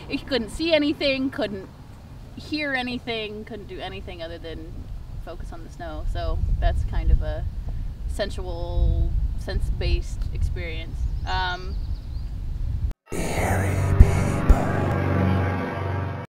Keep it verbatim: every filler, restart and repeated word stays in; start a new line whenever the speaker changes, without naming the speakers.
you couldn't see anything, couldn't hear anything, couldn't do anything other than focus on the snow. So that's kind of a sensual, sense-based experience. Um,